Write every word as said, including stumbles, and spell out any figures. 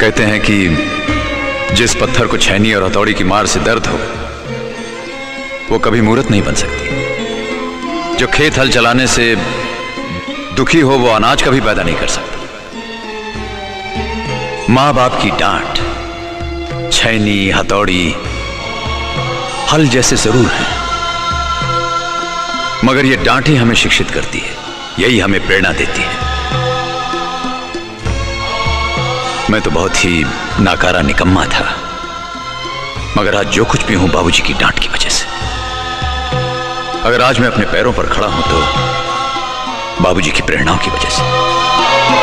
कहते हैं कि जिस पत्थर को छैनी और हथौड़ी की मार से दर्द हो वो कभी मूर्त नहीं बन सकती। जो खेत हल चलाने से दुखी हो वो अनाज कभी पैदा नहीं कर सकता। मां बाप की डांट, छैनी, हथौड़ी, हल जैसे जरूर हैं, मगर ये डांट ही हमें शिक्षित करती है, यही हमें प्रेरणा देती है। मैं तो बहुत ही नाकारा निकम्मा था, मगर आज जो कुछ भी हूं बाबूजी की डांट की वजह से। अगर आज मैं अपने पैरों पर खड़ा हूं तो बाबूजी की प्रेरणाओं की वजह से।